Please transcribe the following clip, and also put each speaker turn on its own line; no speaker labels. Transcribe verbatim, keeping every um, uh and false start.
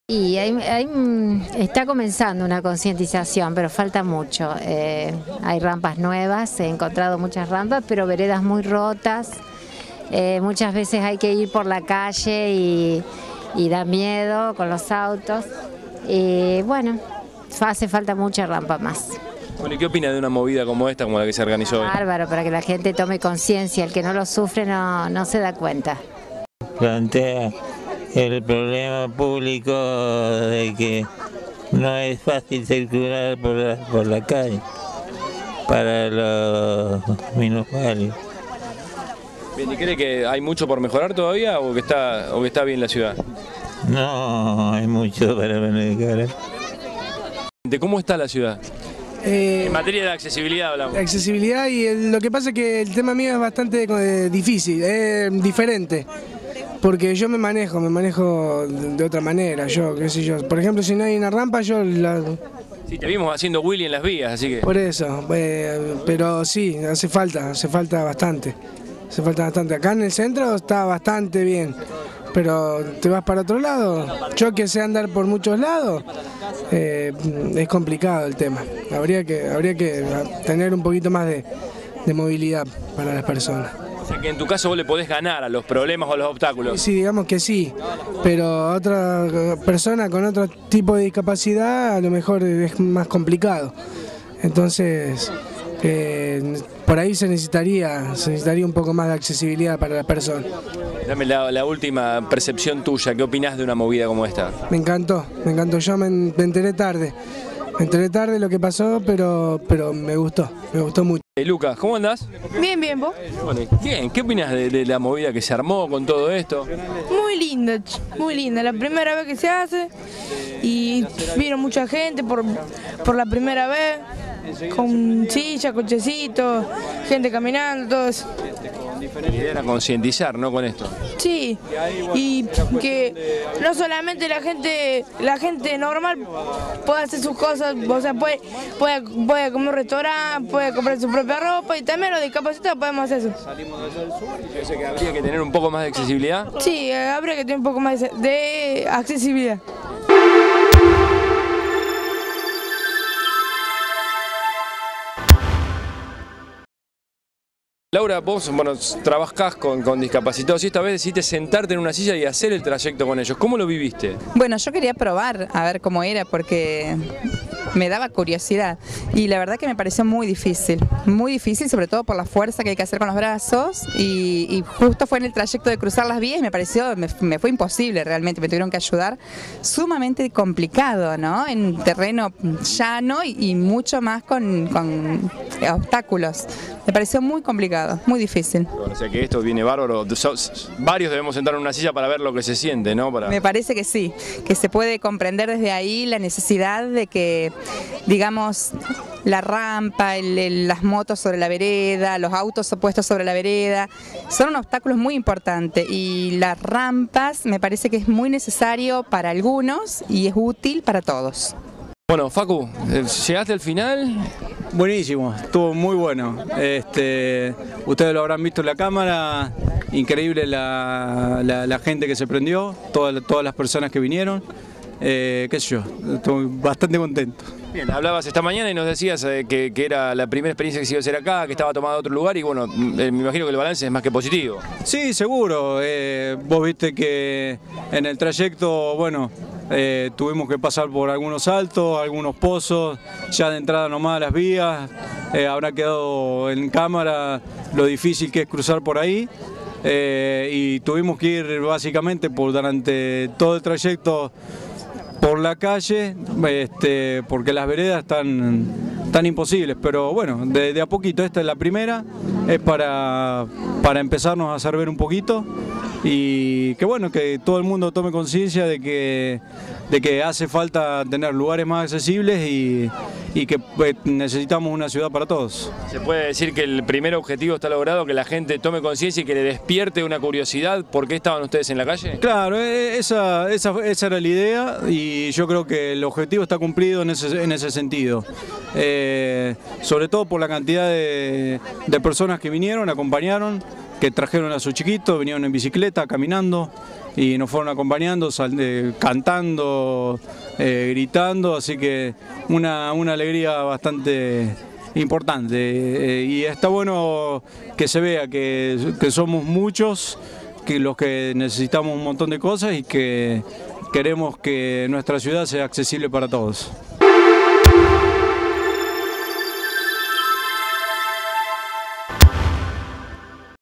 Y hay, hay, está comenzando una concientización, pero falta mucho. Eh, hay rampas nuevas, he encontrado muchas rampas, pero veredas muy rotas. Eh, muchas veces hay que ir por la calle y, y da miedo con los autos. Y bueno, hace falta mucha rampa más.
Bueno, ¿y qué opina de una movida como esta, como la que se organizó hoy?
Bárbaro, para que la gente tome conciencia. El que no lo sufre no, no se da cuenta.
Plantea el problema público de que no es fácil circular por la, por la calle para los minusválidos.
Bien, ¿y cree que hay mucho por mejorar todavía o que está, o que está bien la ciudad?
No, hay mucho para mejorar.
¿De cómo está la ciudad?
Eh,
en materia de accesibilidad hablamos.
Accesibilidad y el, lo que pasa es que el tema mío es bastante eh, difícil, es diferente. Porque yo me manejo, me manejo de otra manera, yo, qué sé yo. Por ejemplo, si no hay una rampa, yo la...
Sí, te vimos haciendo Willy en las vías, así que...
Por eso, eh, pero sí, hace falta, hace falta bastante. Hace falta bastante. Acá en el centro está bastante bien, pero te vas para otro lado. Yo que sé andar por muchos lados, eh, es complicado el tema. Habría que, habría que tener un poquito más de, de movilidad para las personas.
O sea que en tu caso vos le podés ganar a los problemas o a los obstáculos.
Sí, digamos que sí, pero otra persona con otro tipo de discapacidad a lo mejor es más complicado. Entonces, eh, por ahí se necesitaría, se necesitaría un poco más de accesibilidad para la persona.
Dame la, la última percepción tuya, ¿qué opinás de una movida como esta?
Me encantó, me encantó, yo me, me enteré tarde. Me enteré tarde lo que pasó, pero, pero me gustó, me gustó mucho.
Eh, Lucas, ¿cómo andás?
Bien, bien, ¿vos?
Bueno, bien, ¿qué opinas de, de la movida que se armó con todo esto?
Muy linda, muy linda, la primera vez que se hace y vino mucha gente por, por la primera vez, con silla, cochecitos, gente caminando, todo eso.
La idea era concientizar, ¿no? Con esto.
Sí, y que no solamente la gente la gente normal puede hacer sus cosas, o sea, puede, puede, puede comer un restaurante, puede comprar su propia ropa y también los discapacitados podemos hacer eso.
Yo que habría que tener un poco más de accesibilidad.
Sí, habría que tener un poco más de accesibilidad.
Laura, vos bueno, trabajás con, con discapacitados y esta vez decidiste sentarte en una silla y hacer el trayecto con ellos. ¿Cómo lo viviste?
Bueno, yo quería probar a ver cómo era porque me daba curiosidad y la verdad que me pareció muy difícil, muy difícil sobre todo por la fuerza que hay que hacer con los brazos y, y justo fue en el trayecto de cruzar las vías y me pareció, me, me fue imposible realmente, me tuvieron que ayudar, sumamente complicado, ¿no? En terreno llano y, y mucho más con, con obstáculos, me pareció muy complicado, muy difícil.
Bueno, o sea que esto viene bárbaro, varios debemos sentar en una silla para ver lo que se siente, ¿no? Para...
Me parece que sí, que se puede comprender desde ahí la necesidad de que, digamos, la rampa, el, el, las motos sobre la vereda, los autos puestos sobre la vereda, son obstáculos muy importantes y las rampas me parece que es muy necesario para algunos y es útil para todos.
Bueno, Facu, ¿llegaste al final?
Buenísimo, estuvo muy bueno. Este, ustedes lo habrán visto en la cámara, increíble la, la, la gente que se prendió, todas, todas las personas que vinieron. Eh, qué sé yo, estoy bastante contento.
Bien, hablabas esta mañana y nos decías eh, que, que era la primera experiencia que se iba a hacer acá, que estaba tomada a otro lugar y bueno, eh, me imagino que el balance es más que positivo.
Sí, seguro. Eh, vos viste que en el trayecto, bueno, eh, tuvimos que pasar por algunos altos, algunos pozos, ya de entrada nomás a las vías, eh, habrá quedado en cámara lo difícil que es cruzar por ahí. Eh, y tuvimos que ir básicamente por durante todo el trayecto por la calle, este, porque las veredas están, están imposibles, pero bueno, de, de a poquito, esta es la primera, es para, para empezarnos a hacer ver un poquito y que bueno, que todo el mundo tome conciencia de que, de que hace falta tener lugares más accesibles y, y que pues, necesitamos una ciudad para todos.
Se puede decir que el primer objetivo está logrado, que la gente tome conciencia y que le despierte una curiosidad. ¿Por qué estaban ustedes en la calle?
Claro, esa, esa, esa era la idea y yo creo que el objetivo está cumplido en ese, en ese sentido. Eh, sobre todo por la cantidad de, de personas que vinieron, acompañaron, que trajeron a sus chiquitos, vinieron en bicicleta, caminando. y nos fueron acompañando, sal, eh, cantando, eh, gritando, así que una, una alegría bastante importante, eh, y está bueno que se vea que, que somos muchos, que los que necesitamos un montón de cosas y que queremos que nuestra ciudad sea accesible para todos.